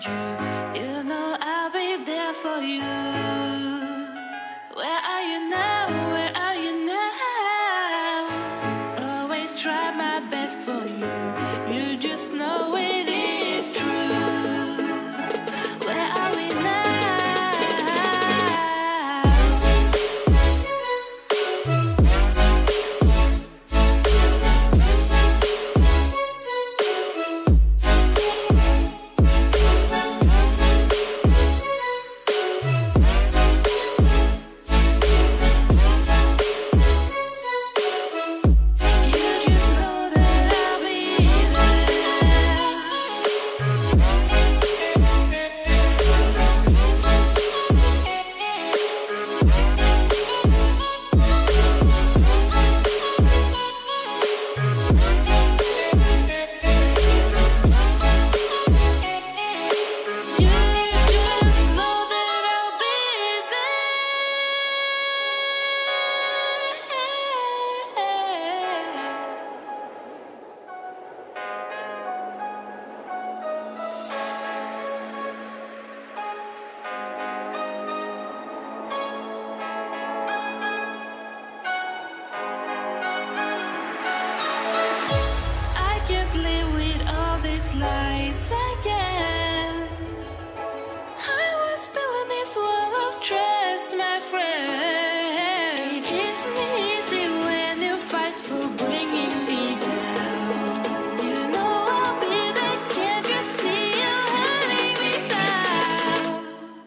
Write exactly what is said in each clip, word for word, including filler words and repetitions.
need you. You know I'll be there for you. Where are you now? Where are you now? Always try my best for you. You just know it is true. Where are we now? Lies again. I was building this wall of trust, my friend. It isn't easy when you fight for bringing me down. You know I'll be there, can't you see you hurting me down?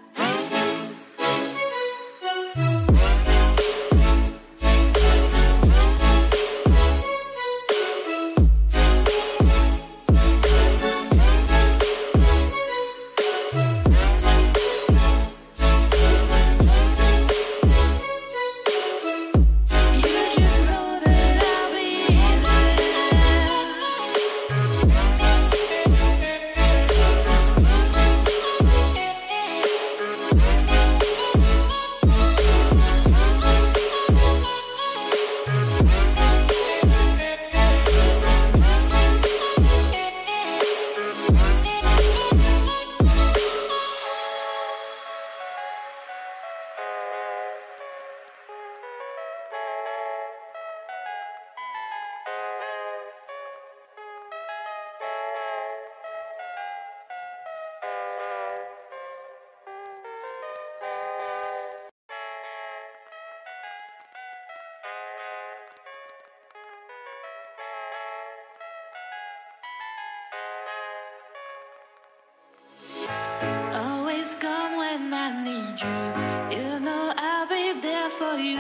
Always gone when I need you. You know I'll be there for you.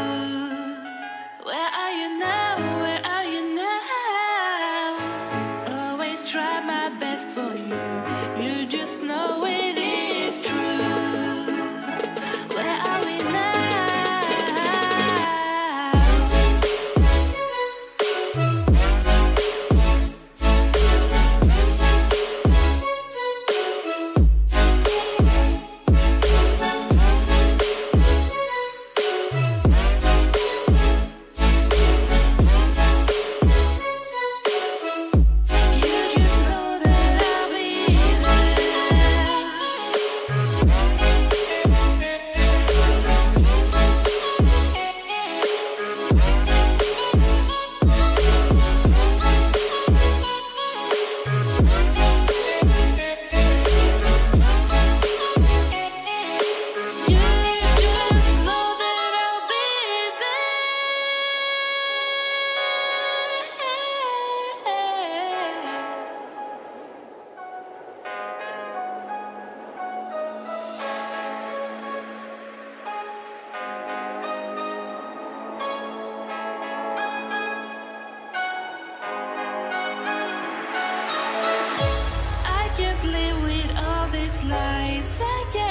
Where are you now? Where are you now? Always try my best for you. You just know it is true. Where are we now? Live with all these lies again.